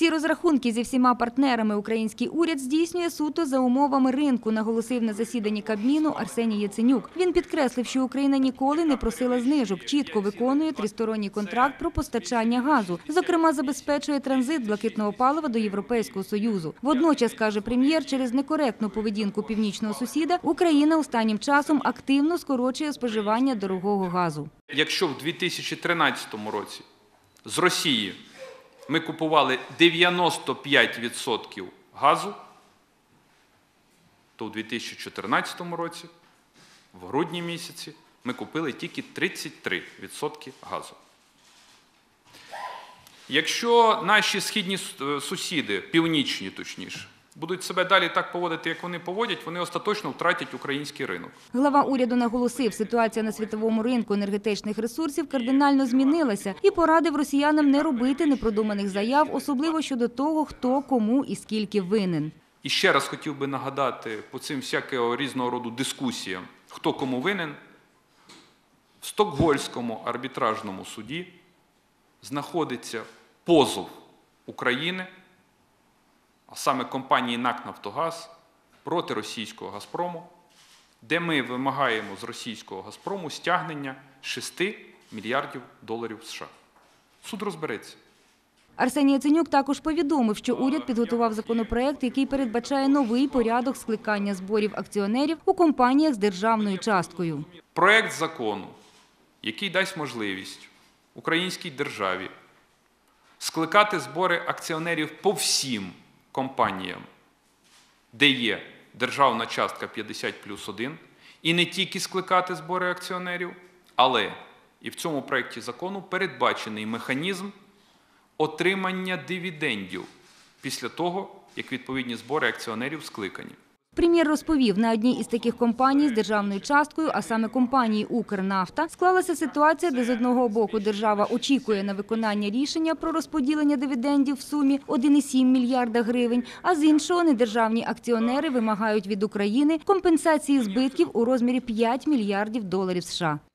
Всі розрахунки зі всіма партнерами український уряд здійснює суто за умовами ринку, наголосив на засіданні Кабміну Арсеній Яценюк. Він підкреслив, що Україна ніколи не просила знижок, чітко виконує тристоронній контракт про постачання газу. Зокрема, забезпечує транзит блакитного палива до Європейського Союзу. Водночас, каже прем'єр, через некоректну поведінку північного сусіда Україна останнім часом активно скорочує споживання дорогого газу. Якщо в 2013 році з Росії ми купували 95% газу, то у 2014 році, в грудні місяці, ми купили тільки 33% газу. Якщо наші східні сусіди, північні точніше, будуть себе далі так поводити, як вони поводять, вони остаточно втратять український ринок. Глава уряду наголосив, ситуація на світовому ринку енергетичних ресурсів кардинально змінилася і порадив росіянам не робити непродуманих заяв, особливо щодо того, хто, кому і скільки винен. І ще раз хотів би нагадати по цим всякого різного роду дискусіям, хто кому винен. В Стокгольмському арбітражному суді знаходиться позов України, а саме компанії НАК «Нафтогаз» проти російського «Газпрому», де ми вимагаємо з російського «Газпрому» стягнення 6 мільярдів доларів США. Суд розбереться. Арсеній Яценюк також повідомив, що уряд підготував законопроект, який передбачає новий порядок скликання зборів акціонерів у компаніях з державною часткою. Проект закону, який дасть можливість українській державі скликати збори акціонерів по всім компаніям, де є державна частка 50+1, і не тільки скликати збори акціонерів, але і в цьому проекті закону передбачений механізм отримання дивідендів після того, як відповідні збори акціонерів скликані. Прем'єр розповів, на одній із таких компаній з державною часткою, а саме компанії «Укрнафта», склалася ситуація, де з одного боку держава очікує на виконання рішення про розподілення дивідендів в сумі 1,7 мільярда гривень, а з іншого недержавні акціонери вимагають від України компенсації збитків у розмірі 5 мільярдів доларів США.